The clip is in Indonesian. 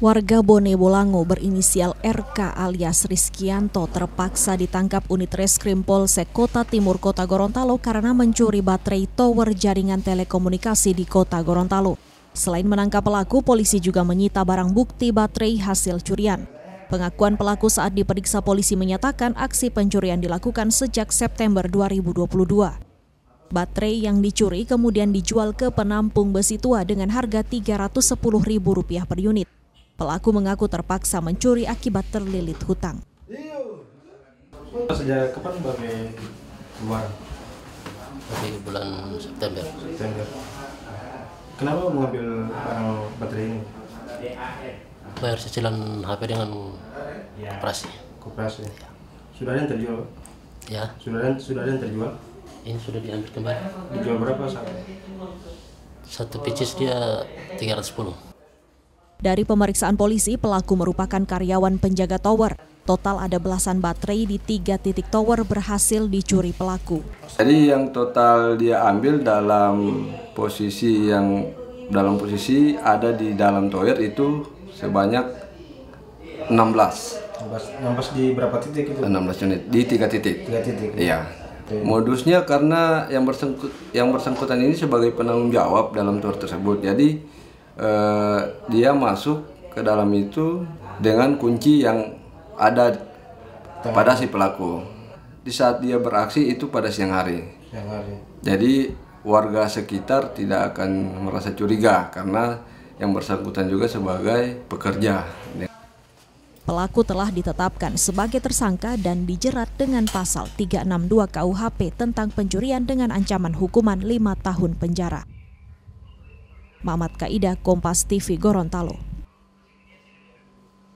Warga Bone Bolango berinisial RK alias Rizkianto terpaksa ditangkap unit reskrim Polsek Kota Timur Kota Gorontalo karena mencuri baterai tower jaringan telekomunikasi di Kota Gorontalo. Selain menangkap pelaku, polisi juga menyita barang bukti baterai hasil curian. Pengakuan pelaku saat diperiksa polisi menyatakan aksi pencurian dilakukan sejak September 2022. Baterai yang dicuri kemudian dijual ke penampung besi tua dengan harga Rp310.000 per unit. Pelaku mengaku terpaksa mencuri akibat terlilit hutang. Sejak kapan Babe keluar? Dari bulan September. Kenapa mengambil barang baterai ini? Bayar cicilan HP dengan koperasi. Koperasi. Sudah ada yang terjual? Ya. Sudah ada yang terjual? Ini sudah diambil kembali. Dijual berapa saat? Satu pieces dia 310. Dari pemeriksaan polisi, pelaku merupakan karyawan penjaga tower. Total ada belasan baterai di 3 titik tower berhasil dicuri pelaku. Jadi yang total dia ambil dalam posisi ada di dalam tower itu sebanyak 16. 16 di berapa titik itu? 16 unit di 3 titik. 3 titik. Iya. Modusnya karena yang bersangkutan ini sebagai penanggung jawab dalam tower tersebut. Jadi dia masuk ke dalam itu dengan kunci yang ada pada si pelaku. Di saat dia beraksi itu pada siang hari. Jadi warga sekitar tidak akan merasa curiga karena yang bersangkutan juga sebagai pekerja. Pelaku telah ditetapkan sebagai tersangka dan dijerat dengan pasal 362 KUHP tentang pencurian dengan ancaman hukuman 5 tahun penjara. Mamat Kaida, Kompas TV, Gorontalo.